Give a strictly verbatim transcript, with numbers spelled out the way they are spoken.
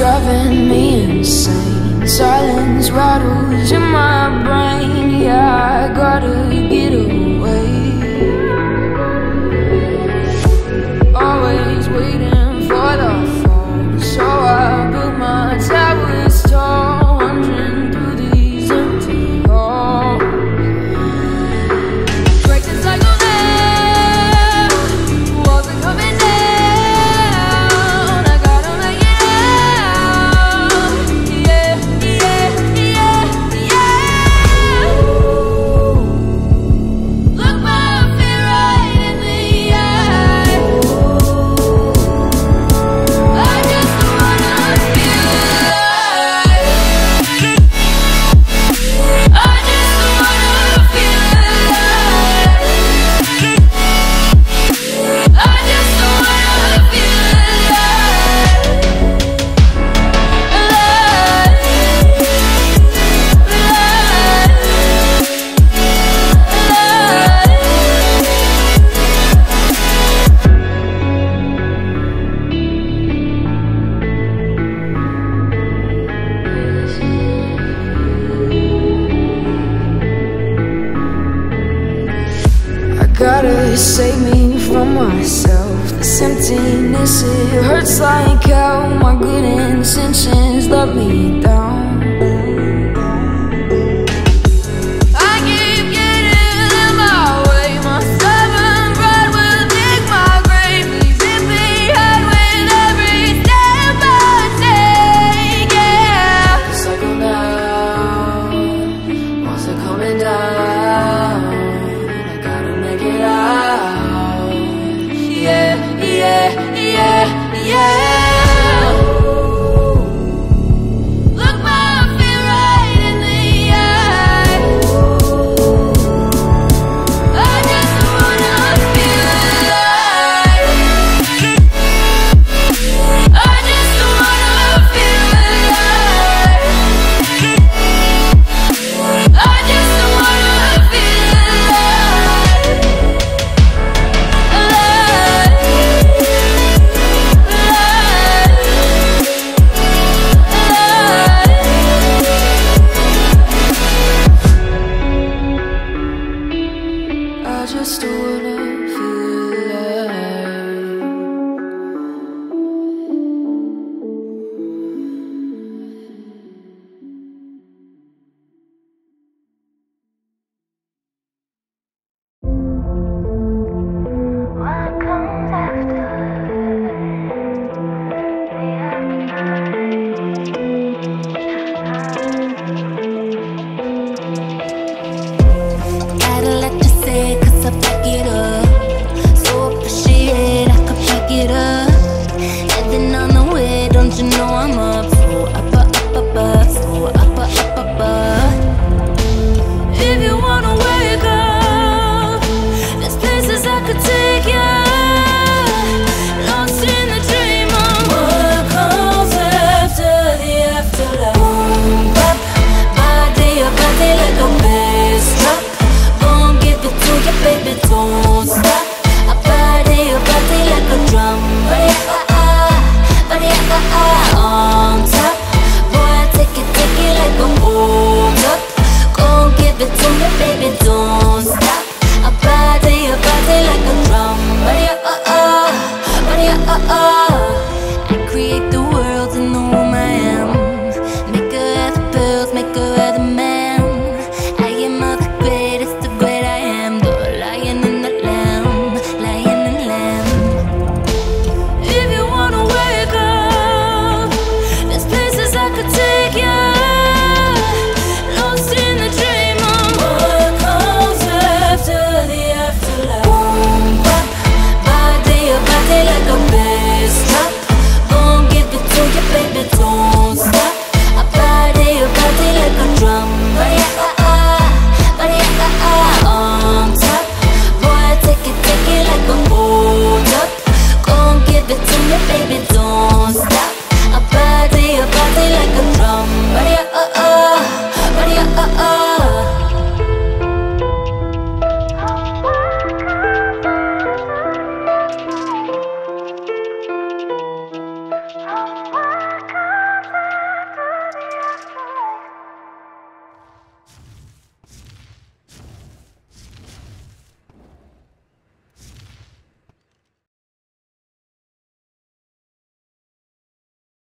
driving me insane. Silence rattles in my brain. Yeah, I gotta get away. Always waiting for the phone, so I built my towers tall, wandering through these empty halls. Break the cycle now, walls are coming down. I gotta make it out. Yeah, yeah, yeah, yeah. Look my fear right in the eye. I just wanna feel alive. I just wanna feel alive. I just wanna feel I gotta save me from myself. This emptiness, it hurts like hell. My good intentions let me